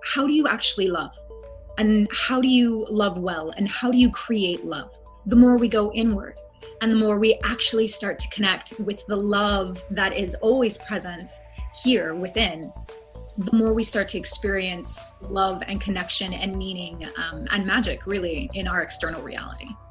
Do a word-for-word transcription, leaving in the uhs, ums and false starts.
how do you actually love? And how do you love well? And how do you create love? The more we go inward and the more we actually start to connect with the love that is always present here within, the more we start to experience love and connection and meaning um, and magic really in our external reality.